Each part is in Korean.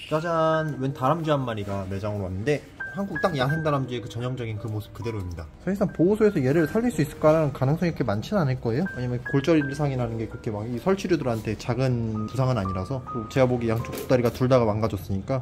짜잔! 웬 다람쥐 한 마리가 매장으로 왔는데 한국 딱 야생다람쥐의 그 전형적인 그 모습 그대로입니다. 사실상 보호소에서 얘를 살릴 수 있을까라는 가능성이 그렇게 많지는 않을 거예요. 왜냐면 골절상이라는 게 그렇게 막 이 설치류들한테 작은 부상은 아니라서, 제가 보기 양쪽 두 다리가 둘 다가 망가졌으니까.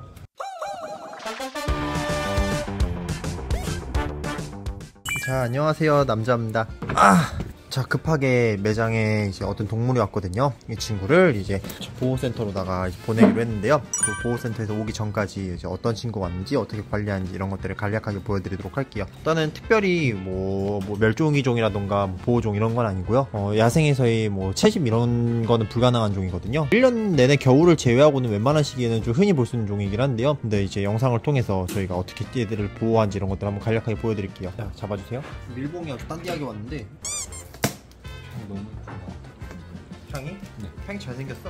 자, 안녕하세요, 남자입니다. 자, 급하게 매장에 이제 어떤 동물이 왔거든요. 이 친구를 이제 보호센터로다가 이제 보내기로 했는데요. 그 보호센터에서 오기 전까지 이제 어떤 친구가 왔는지, 어떻게 관리하는지 이런 것들을 간략하게 보여드리도록 할게요. 일단은 특별히 뭐 멸종위종이라던가 뭐 보호종 이런 건 아니고요. 야생에서의 뭐 채집 이런 거는 불가능한 종이거든요. 1년 내내 겨울을 제외하고는 웬만한 시기에는 좀 흔히 볼 수 있는 종이긴 한데요. 근데 이제 영상을 통해서 저희가 어떻게 얘들을 보호하는지 이런 것들 한번 간략하게 보여드릴게요. 자, 잡아주세요. 밀봉이 아주 딴디하게 왔는데 너무 예쁘다. 향이? 네. 향이 잘생겼어.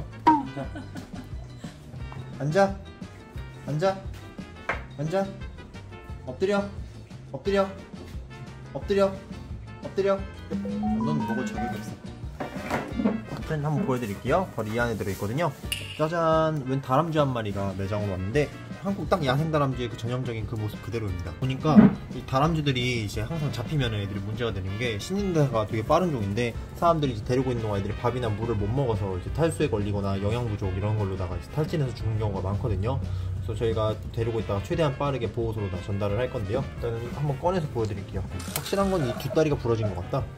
앉아. 앉아. 앉아. 엎드려. 엎드려. 엎드려. 엎드려. 넌 먹을 자격이 없어. 일단 한번 보여드릴게요. 바로 이 안에 들어있거든요. 짜잔! 웬 다람쥐 한 마리가 매장으로 왔는데 한국 딱 야생다람쥐의 그 전형적인 그 모습 그대로입니다. 보니까 이 다람쥐들이 이제 항상 잡히면 애들이 문제가 되는 게 씻는 데가 되게 빠른 종인데, 사람들이 이제 데리고 있는 동안 애들이 밥이나 물을 못 먹어서 이제 탈수에 걸리거나 영양 부족 이런 걸로다가 이제 탈진해서 죽는 경우가 많거든요. 그래서 저희가 데리고 있다가 최대한 빠르게 보호소로 다 전달을 할 건데요. 일단은 한번 꺼내서 보여드릴게요. 확실한 건 이 뒷다리가 부러진 것 같다.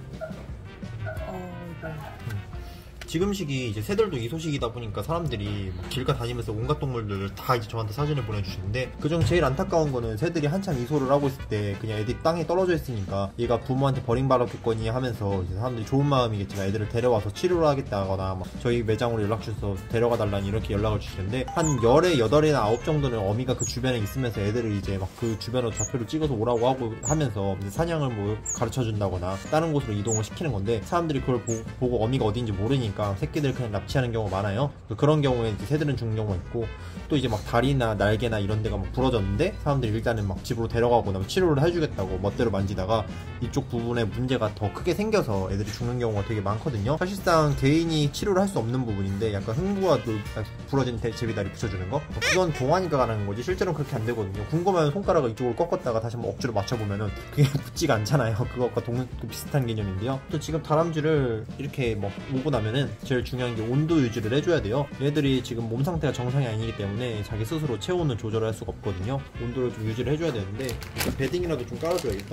지금 시기 이제 새들도 이소식이다 보니까 사람들이 길가 다니면서 온갖 동물들을 다 이제 저한테 사진을 보내주시는데, 그중 제일 안타까운 거는 새들이 한창 이소를 하고 있을 때 그냥 애들이 땅에 떨어져 있으니까 얘가 부모한테 버림받았겠거니 하면서 이제 사람들이 좋은 마음이겠지만 애들을 데려와서 치료를 하겠다거나 막 저희 매장으로 연락 주셔서 데려가 달라니 이렇게 연락을 주시는데, 한 열에 8이나 9 정도는 어미가 그 주변에 있으면서 애들을 이제 막 그 주변으로 좌표를 찍어서 오라고 하고 하면서 이제 사냥을 뭐 가르쳐 준다거나 다른 곳으로 이동을 시키는 건데, 사람들이 그걸 보고 어미가 어딘지 모르니까 새끼들 그냥 납치하는 경우가 많아요. 그런 경우에 이제 새들은 죽는 경우가 있고, 또 이제 막 다리나 날개나 이런 데가 막 부러졌는데 사람들이 일단은 막 집으로 데려가거나 치료를 해주겠다고 멋대로 만지다가 이쪽 부분에 문제가 더 크게 생겨서 애들이 죽는 경우가 되게 많거든요. 사실상 개인이 치료를 할 수 없는 부분인데, 약간 흥부와 부러진 제비다리 붙여주는 거, 그건 동화니까 가는 거지 실제로는 그렇게 안 되거든요. 궁금하면 손가락을 이쪽으로 꺾었다가 다시 한번 억지로 맞춰보면은 그게 붙지가 않잖아요. 그것과 비슷한 개념인데요. 또 지금 다람쥐를 이렇게 막 오고 나면은 제일 중요한 게 온도 유지를 해줘야 돼요. 얘들이 지금 몸 상태가 정상이 아니기 때문에 자기 스스로 체온을 조절할 할 수가 없거든요. 온도를 좀 유지를 해줘야 되는데, 일단 베딩이라도 좀 깔아줘야겠다.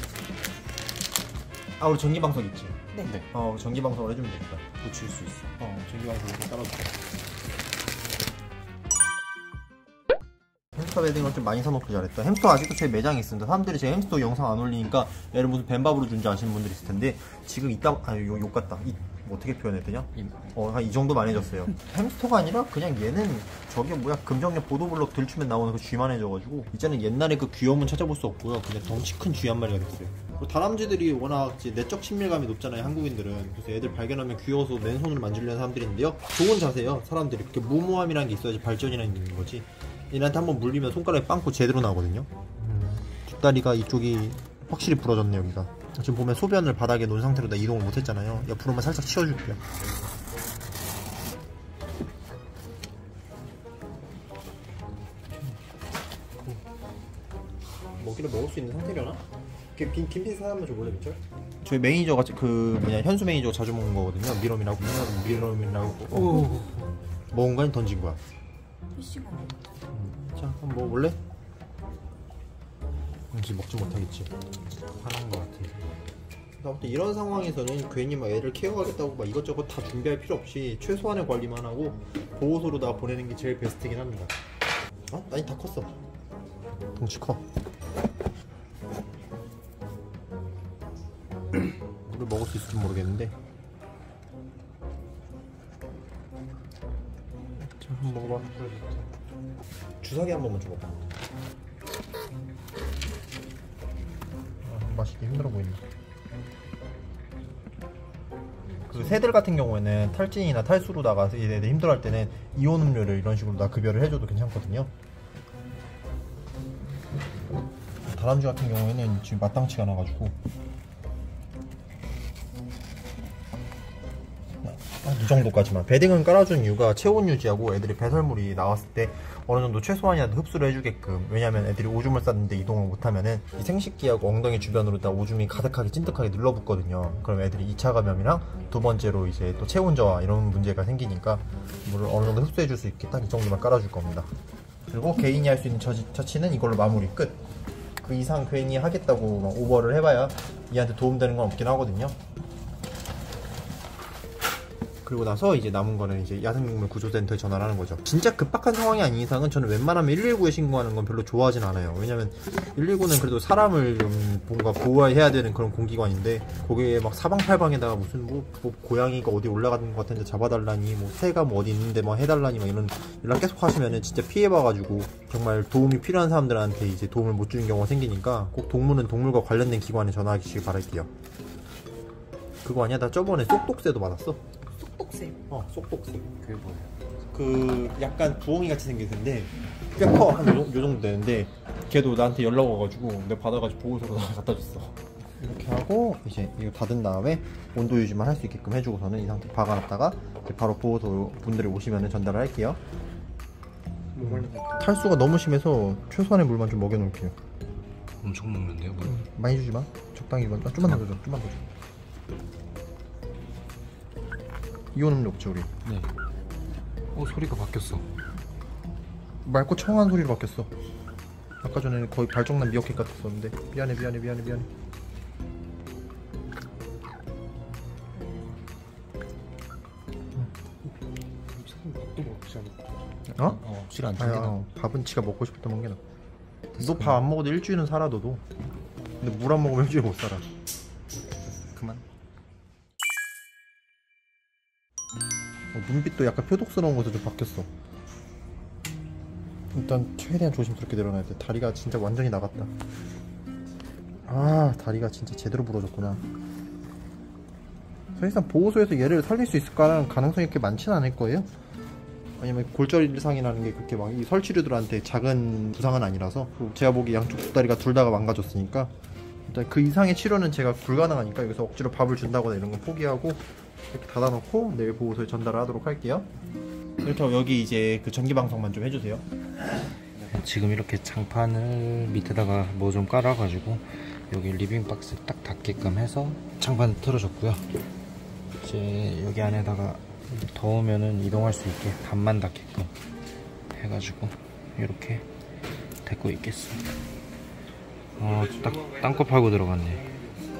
우리 전기방석 있지? 네. 전기방석을 해주면 되겠다. 붙일 수 있어. 전기방석을 좀 깔아줄게. 햄스터 베딩을 좀 많이 사놓고 잘했다. 햄스터 아직도 제 매장에 있습니다. 사람들이 제 햄스터 영상 안 올리니까 얘를 무슨 뱀밥으로 준지 아시는 분들이 있을 텐데, 지금 이따 욕 같다. 어떻게 표현해야 되냐? 한 이 정도 많아졌어요. 햄스터가 아니라 그냥 얘는 저게 뭐야, 금정역 보도블록 들추면 나오는 그 쥐만 해져가지고 이제는 옛날에 그 귀여움은 찾아볼 수 없고요. 그냥 덩치 큰 쥐 한 마리가 됐어요. 다람쥐들이 워낙 내적 친밀감이 높잖아요, 한국인들은. 그래서 애들 발견하면 귀여워서 맨손으로 만지려는 사람들인데요, 좋은 자세요. 사람들이 그렇게 무모함이라는 게 있어야지 발전이라는 게 있는 거지. 얘한테 한번 물리면 손가락에 빵꾸 제대로 나거든요. 뒷다리가 이쪽이 확실히 부러졌네. 여기가 지금 보면 소변을 바닥에 놓은 상태로 다 이동을 못 했잖아요. 옆으로만 살짝 치워줄게요. 먹이를 먹을 수 있는 상태려나? 김피 사람만 좀 몰래 미쳐? 저희 매니저가 현수 매니저가 자주 먹는 거거든요. 미럼이라고. 먹은 거 아니 던진 거야? 자, 한번 먹어볼래? 왠지 먹지 못하겠지. 화난 거 같아. 아무튼 이런 상황에서는 괜히 막 애를 케어하겠다고 막 이것저것 다 준비할 필요 없이 최소한의 관리만 하고 보호소로다가 보내는 게 제일 베스트긴 합니다. 아니 다 컸어. 덩치 커. 물을 먹을 수 있을지 모르겠는데. 자, 한번 먹어봐. 주사기 한 번만 줘봐. 마시기 힘들어 보인다. 그 새들 같은 경우에는 탈진이나 탈수로다가 얘네들 힘들어할 때는 이온 음료를 이런 식으로 다 급여를 해줘도 괜찮거든요. 다람쥐 같은 경우에는 지금 마땅치가 않아가지고. 너 정도까지만. 베딩은 깔아준 이유가 체온 유지하고 애들이 배설물이 나왔을 때 어느 정도 최소한이라도 흡수를 해주게끔. 왜냐면 애들이 오줌을 쌌는데 이동을 못하면은 이 생식기하고 엉덩이 주변으로 다 오줌이 가득하게 찐득하게 눌러붙거든요. 그럼 애들이 2차 감염이랑 두 번째로 이제 또 체온 저하 이런 문제가 생기니까 물을 어느 정도 흡수해줄 수 있게 딱 이 정도만 깔아줄 겁니다. 그리고 개인이 할 수 있는 처치는 이걸로 마무리 끝. 그 이상 괜히 하겠다고 막 오버를 해봐야 얘한테 도움되는 건 없긴 하거든요. 그리고 나서 이제 남은 거는 이제 야생동물 구조센터에 전화를 하는 거죠. 진짜 급박한 상황이 아닌 이상은 저는 웬만하면 119에 신고하는 건 별로 좋아하진 않아요. 왜냐면 119는 그래도 사람을 좀 뭔가 보호해야 되는 그런 공기관인데 거기에 막 사방팔방에다가 무슨 뭐 고양이가 어디 올라가는 것 같은데 잡아달라니, 뭐 새가 뭐 어디 있는데 뭐 해달라니 막 이런 연락 계속 하시면은 진짜 피해봐가지고 정말 도움이 필요한 사람들한테 이제 도움을 못 주는 경우가 생기니까 꼭 동물은 동물과 관련된 기관에 전화하시길 바랄게요. 그거 아니야? 나 저번에 쏙독새도 받았어. 쏙독새. 쏙독새. 그게 뭐예요? 그 약간 부엉이 같이 생긴 새인데 꽤 커. 한 요 정도 되는데 걔도 나한테 연락 와가지고 내가 받아가지고 보호소로 갖다 줬어. 이렇게 하고 이제 이거 닫은 다음에 온도 유지만 할 수 있게끔 해주고서는 이 상태 박아놨다가 바로 보호소 분들이 오시면 전달을 할게요. 탈수가 너무 심해서 최소한의 물만 좀 먹여놓을게요. 엄청 먹는데요, 물? 많이 주지 마. 적당히 만. 좀만 더 줘. 좀만 더 줘. 이온 음료 없지 우리? 네. 소리가 바뀌었어. 맑고 청한 소리로 바뀌었어. 아까 전에는 거의 발정난 미어캣 같았었는데. 미안해. 확실히 안 땡기나? 밥은 지가 먹고 싶을 때 먹는 게 나아. 너 밥 안 먹어도 일주일은 살아 너도. 근데 물 안 먹으면 일주일 못 살아. 그만. 눈빛도 약간 표독스러운 것도 좀 바뀌었어. 일단 최대한 조심스럽게 내려놔야 돼. 다리가 진짜 완전히 나갔다. 다리가 진짜 제대로 부러졌구나. 사실상 보호소에서 얘를 살릴 수 있을까라는 가능성이 그렇게 많지는 않을 거예요. 왜냐면 골절 이상이라는 게 그렇게 막 이 설치류들한테 작은 부상은 아니라서. 제가 보기 양쪽 두 다리가 둘 다가 망가졌으니까 일단 그 이상의 치료는 제가 불가능하니까 여기서 억지로 밥을 준다거나 이런 건 포기하고 이렇게 닫아놓고 내일 보호소에 전달을 하도록 할게요. 그렇다고 여기 이제 그 전기방석만 좀 해주세요. 지금 이렇게 장판을 밑에다가 뭐 좀 깔아가지고 여기 리빙박스 딱 닿게끔 해서 장판 틀어줬고요. 이제 여기 안에다가 더우면은 이동할 수 있게 반만 닿게끔 해가지고 이렇게 데리고 있겠습니다. 딱 땅콩 팔고 들어갔네.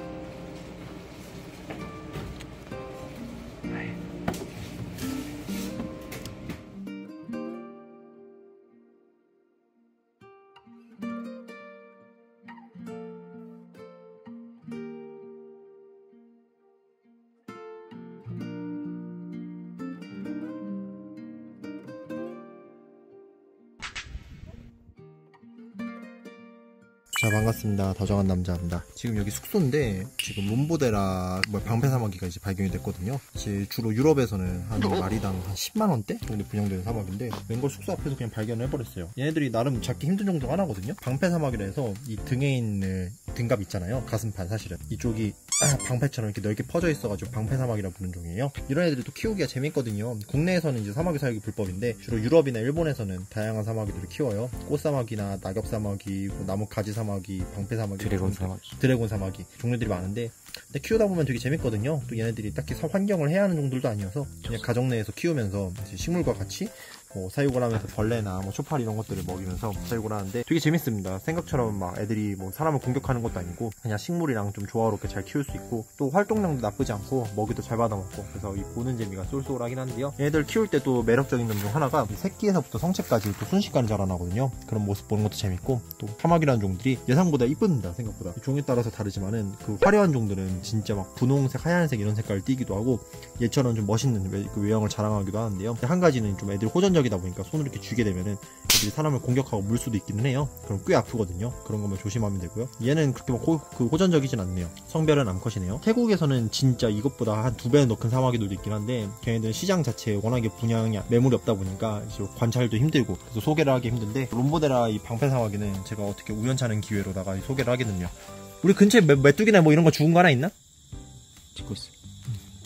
자, 반갑습니다. 다정한 남자입니다. 지금 여기 숙소인데 지금 롬보데라 방패사마귀가 이제 발견이 됐거든요. 이제 주로 유럽에서는 한 마리당 한 10만원대 정도 분양되는 사마귀인데 웬걸 숙소 앞에서 그냥 발견을 해버렸어요. 얘네들이 나름 잡기 힘든 정도가 하나거든요. 방패사마귀라 해서 이 등에 있는 등갑 있잖아요. 가슴판 사실은 이쪽이 방패처럼 이렇게 넓게 퍼져 있어가지고 방패사마귀라 부르는 종이에요. 이런 애들이 또 키우기가 재밌거든요. 국내에서는 이제 사마귀 사육이 불법인데 주로 유럽이나 일본에서는 다양한 사마귀들을 키워요. 꽃사마귀나 낙엽사마귀, 나뭇가지사마귀, 방패사마귀, 드래곤 사마귀 종류들이 많은데 근데 키우다 보면 되게 재밌거든요. 또 얘네들이 딱히 환경을 해야 하는 정도도 아니어서 그냥 가정 내에서 키우면서 식물과 같이 사육을 하면서 벌레나 초파리 이런 것들을 먹이면서 사육을 하는데 되게 재밌습니다. 생각처럼 막 애들이 사람을 공격하는 것도 아니고 그냥 식물이랑 좀 조화롭게 잘 키울 수 있고 또 활동량도 나쁘지 않고 먹이도 잘 받아먹고 그래서 이 보는 재미가 쏠쏠하긴 한데요. 얘들 키울 때 또 매력적인 점 중 하나가 새끼에서부터 성체까지 또 순식간에 자라나거든요. 그런 모습 보는 것도 재밌고 또 사마귀라는 종들이 예상보다 이쁩니다. 생각보다 종에 따라서 다르지만은 그 화려한 종들은 진짜 막 분홍색, 하얀색 이런 색깔을 띠기도 하고 얘처럼 좀 멋있는 그 외형을 자랑하기도 하는데요. 한 가지는 좀 애들이 호전적이다 보니까 손을 이렇게 쥐게 되면은 애들이 사람을 공격하고 물 수도 있기는 해요. 그럼 꽤 아프거든요. 그런 것만 조심하면 되고요. 얘는 그렇게 호전적이진 않네요. 성별은 암컷이네요. 태국에서는 진짜 이것보다 한 2배는 더 큰 사마귀들도 있긴 한데 걔네들은 시장 자체에 워낙에 분양이 매물이 없다 보니까 관찰도 힘들고 그래서 소개를 하기 힘든데 롬보데라 이 방패사마귀는 제가 어떻게 우연찮은 기회로다가 소개를 하게 됐네요. 우리 근처에 메뚜기나 이런 거 죽은 거 하나 있나? 찍고 있어.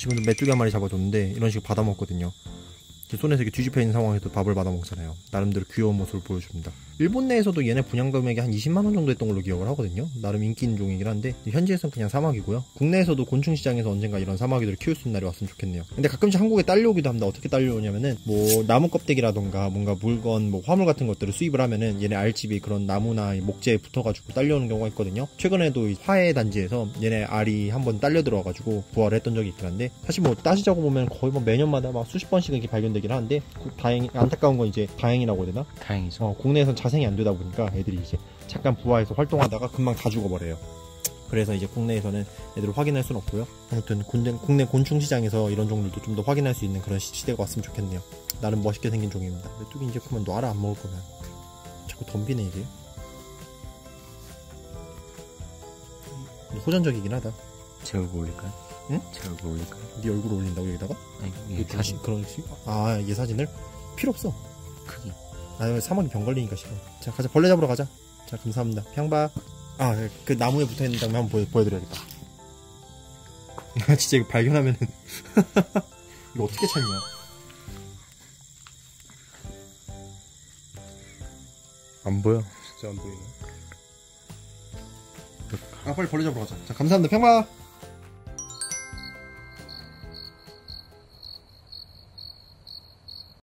지금도 메뚜기 한 마리 잡아줬는데 이런 식으로 받아먹거든요. 손에서 이렇게 뒤집혀 있는 상황에서 밥을 받아먹잖아요. 나름대로 귀여운 모습을 보여줍니다. 일본 내에서도 얘네 분양 금액이 한 20만원 정도 했던 걸로 기억을 하거든요. 나름 인기 있는 종이긴 한데 현지에서는 그냥 사마귀고요. 국내에서도 곤충시장에서 언젠가 이런 사마귀들을 키울 수 있는 날이 왔으면 좋겠네요. 근데 가끔씩 한국에 딸려오기도 합니다. 어떻게 딸려오냐면은 뭐 나무 껍데기라던가 뭔가 물건 뭐 화물 같은 것들을 수입을 하면은 얘네 알집이 그런 나무나 목재에 붙어가지고 딸려오는 경우가 있거든요. 최근에도 화해 단지에서 얘네 알이 한번 딸려 들어와가지고 부화를 했던 적이 있긴 한데 사실 뭐 따지자고 보면 거의 뭐 매년마다 막 수십 번씩 이렇게 발견되긴 하는데 다행히 안타까운 건 이제 다행이라고 해야 되나? 다행이죠. 국내에선 자생이 안 되다 보니까 애들이 이제 잠깐 부화해서 활동하다가 금방 다 죽어버려요. 그래서 이제 국내에서는 애들을 확인할 수는 없고요. 아무튼 국내 곤충 시장에서 이런 종들도 좀 더 확인할 수 있는 그런 시대가 왔으면 좋겠네요. 나름 멋있게 생긴 종입니다. 메뚜기 이제 그만 놔라. 안 먹을 거면. 자꾸 덤비네 이게. 호전적이긴 하다. 제 얼굴 올릴까요? 응? 제 얼굴 올릴까요? 네 얼굴 올린다고 여기다가? 아니 이게 사진 그런 얘 사진을? 필요 없어. 크기. 아 사막이 병 걸리니까 싫어. 자 가자. 벌레 잡으러 가자. 자 감사합니다. 평박. 그 나무에 붙어있는 장면 한번 보여드려야겠다. 진짜 이거 발견하면은 이거 어떻게 찾냐. 안 보여. 진짜 안 보이네. 빨리 벌레 잡으러 가자. 자 감사합니다. 평박.